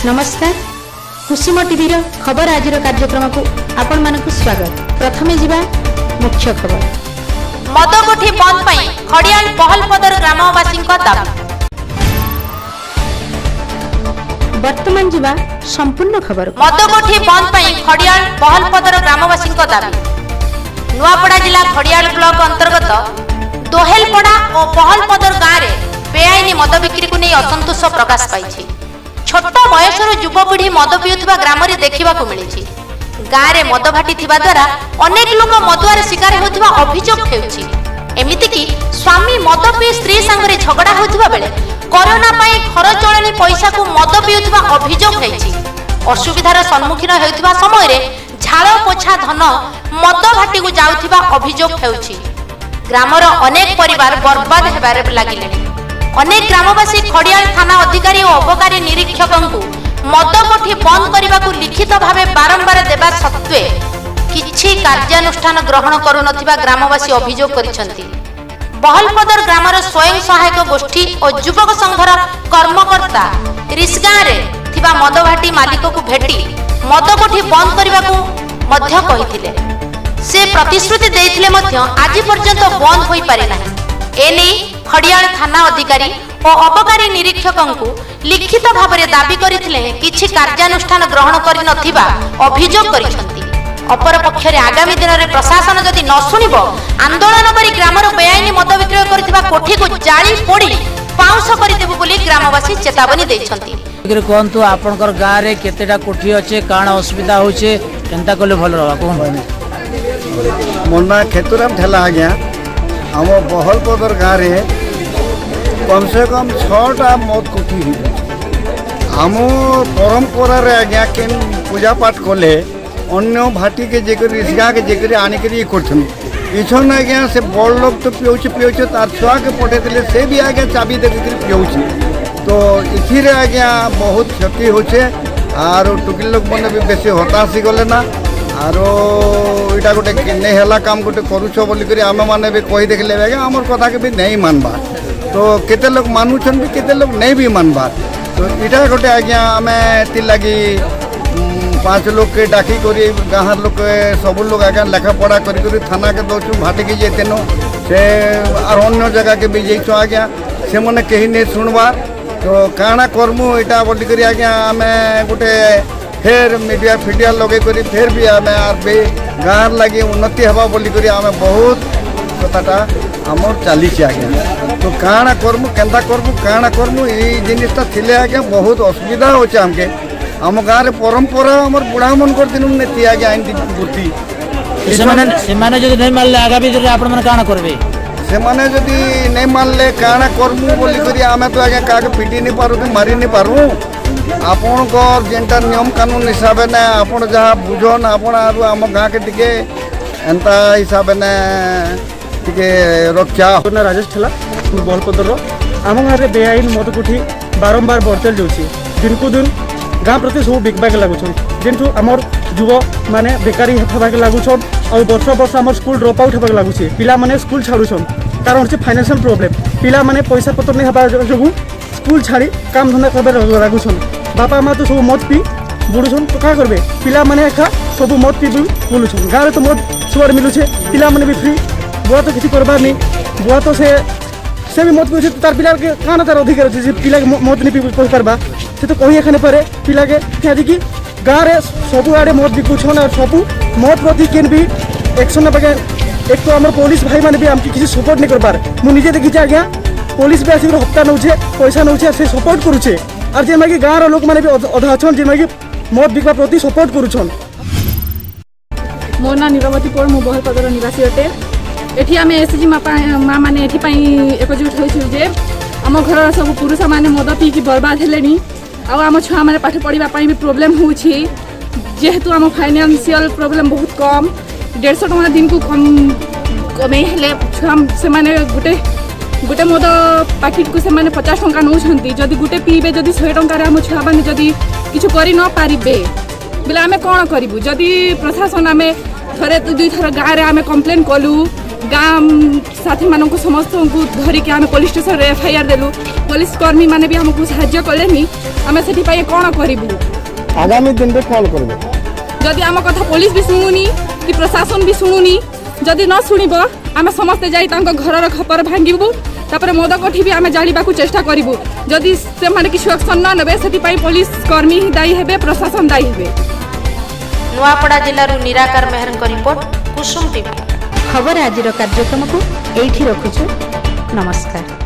नमस्कार कुसुम टीवी खबर आजिर कार्यक्रम को आपण मानक स्वागत। प्रथमे जिबा मुख्य खबर। मदकोठी बंद पई खड़ियाल बहलपदर ग्रामवासी दाबी। वर्तमान जिबा संपूर्ण खबर। मदकोठी बंद पई खड़ियाल बहलपदर ग्रामवासी दाबी। नुआपड़ा जिला खड़ियाल ब्लॉक अंतर्गत दोहेलपड़ा और बहलपदर गाँव में बेआईनी मद बिक्री को नहीं असंतोष प्रकाश पाई। छोट बयसर युवपीढ़ी मद पिउथबा ग्राम रे देखिबा को मिली। गाँव में मद भाटी थिबा द्वारा अनेक लोक मदुआर शिकार होउथबा अभियोग हेउछि। एमिति कि स्वामी मद पी स्त्री संगे झगड़ा होउथबा बेले कोरोना पाई घर चलनी पैसा को मद पिउथबा अभियोग हेछि। असुविधार सम्मुखीन हेउथबा समय रे झाड़ पोछा धन मद भाटी को जाउथबा अभियोग हेउछि। ग्रामर अनेक परिवार बर्बाद हेबारे लागिले। अनेक ग्रामवासी खड़ियाल थाना अधिकारी और अबकारी निरीक्षक को मदकोठी बंद करने को लिखित भाव बारंबार देवा सत्वे किछि कार्यानुष्ठान ग्रहण करुनथिबा ग्रामवासी अभियोग करिसेंती। बहलपदर ग्रामर स्वयं सहायक गोष्ठी और युवक संघर कर्मकर्ता रिसगाँ रे थिबा मदभाटी मालिक को भेटी मदकोठी बंद करने को मध्य कहिथिले। से प्रतिश्रुति देइथिले मध्य आज पर्यंत बंद होई पारि नाही। एने खड़ियाल थाना अधिकारी और अबकारी निरीक्षक को लिखित भाव में दाबी करथिले किछि कार्यानुष्ठान ग्रहण करि नथिबा अभियोग करिसेंती। अपर पक्ष रे आगामी दिन में प्रशासन जदि न सुनिबो आंदोलन करी ग्रामर बेआईनी मद विक्रय करथिबा कोठी को जाली पोड़ी पाउंस करि देबु बोली ग्रामवासी चेतावनी दैछंती। कोहंतु आपनकर गाँ रे केतेटा कोठी अच्छे काण असुविधा होचे केनता कले भल रहबा कोन मोना खेतुराम ठेला आज्ञा आम बहलपदर गाँव में कम से कम 6टा मद कोठी आम परंपरा आज्ञा के पूजा पाठ कले अन्य भाटी के जेकर इसगा के जेकर आनिक ये करछन आज्ञा से बड़ लोग तो पिउछ तार छुआ के पठे से भी आज्ञा चाबी देकर पिउछ तो इथिरे आज्ञा बहुत क्षति होचे आर टुकिल लोक मैंने भी बेसी हताशी गले ना आरो इटा गोटे नहीं है काम गोटे करुछ बोलिक आम मैंने भी कही देखले आज्ञा आमर कथा के भी नहीं मानबा तो केते लोग मानुछन भी केते लोग नहीं भी मानबा तो इटा गोटे आज्ञा आम ती लगी 5 लोग के डाकी करी गाँव लोग सब लोग आज्ञा लेखा पढ़ा करी थाना के दौचु भाटी की जेतेनो से आर अन्य जगह के भी जैस आज्ञा से मैंने कहीं नहीं शुणवा तो काଣା करमु इटा बोलिक आज्ञा आम गोटे फेर मीडिया फिडिया लगे करी फेर भी आम आर भी गाँव लगी उन्नति हवा बोलिक आम बहुत कथाटा आमर चली आज्ञा तो काଣା करमु केन्ता करमु ये जिनिसटा थिले आज्ञा बहुत असुविधा होचे हमके आम गाँव परंपरा आमर बुढ़ा मन कर दिन नीति आज्ञा आईन बुद्धि से माने जदि नहीं मानले आगामी दिन आपण माने काଣା करबे से माने जदि नहीं मानले काଣା करमु बोलिक आम तो आज्ञा का पिटी नहीं पारू कि मारी नहीं पारू आपणकर जेनटा नियम कानून हिसाब ने आपण जहाँ बुझन आपण आम गाँ के टिके एंता हिसाब ने टिके रक्षा राजेश ठेला बहलपदर आम गाँव में बेआईन मद कोठी बारंबार बढ़ते जाऊँगी दिन को दिन गाँ प्रति सब बिकबाक लगुन जेठू आमर युव माने बेकारी होबाक लगुन और वर्ष वर्ष आम स्कूल ड्रप आउट होबाक लगुचे पिला माने स्कूल छाड़ुन कारण होचे फाइनेंशियल प्रॉब्लम पिला माने पैसा पत्र नहीं हवा जो स्कूल छाड़ी काम धंदा कर लगुन बापा माँ तो सब मद पी बुड़ुन तो क्या करेंगे पिला माने एका सब मद पी बुलुन गाँव में तो मद सुअर मिलूचे पिला माने भी फ्री बुआ तो किसी करबार नहीं बुआ तो से भी मत पूछे तार पिला के काना तार अधिकार अच्छे पिला के मत नहीं पी पार्बा से तो कही एखाने पारे पिला के आदि गाँव में सब आड़े मत बिकुछन और सब मत प्रति केन भी एक्शन ना एक तो आम पुलिस भाई मैंने भी आमके किसी सपोर्ट नहीं करबार मुझे देखी आज्ञा पुलिस भी आसिक हप्ता नौचे पैसा नौचे से सपोर्ट करुचे और जेमा कि गाँव लोक मैंने भी अधा अच्छन जेमा कि मत बिकवा प्रति सपोर्ट करुछन। मो ना निरवती पौड़ मो बहलपदर निवासी अटे एठी आम एसएचजी माँ मैंने एकजुट होजे आम घर सब पुरुष मैंने मद पीकी बर्बाद हेले आम छुआ मैंने पाठ पढ़ाई भी प्रोब्लेम होची जेहेतु आम फाइनेंशियल प्रोब्लेम बहुत कम 150 टଙ୍କା दिन को कम कमे हेले छुआ से माने गोटे मद पैकेट को से माने 50 टଙ୍କା नौछंती जदि गोटे पीबे जदि 100 टଙ୍କା रे आम छुआ माने जदि किछु करि न पारिबे बेले आमे कोन करिबु जदि प्रशासन आमे थरे दुई थर गाँव में आम कम्प्लेन कलु गाँव साथी मानक समस्त को धरिकी आम पुलिस स्टेशन रे एफआईआर देलु पुलिस कर्मी माने भी हमको साहाय्य कलेनी आमे सेठी पाए कोन करिबु आगामी दिन में कॉल करबे जदि आम कथा पुलिस भी शुणुनी कि प्रशासन भी शुणुनी जदि न शुणिब आमे समस्ते जाई तांको घरर खपर भांगिबु तापर मद कोठी भी आमे जालिबा को चेष्टा करिबु जदि से माने कि एक्शन न नेबे सेठी पाई पुलिस कर्मी ही दायी हेबे प्रशासन दायी हेबे। नुआपड़ा जिल्लारू निराकार मेहरଙ୍କ रिपोर्ट कुसुम टीवी। खबर आजिर कार्यक्रम को एठी रखुछु नमस्कार।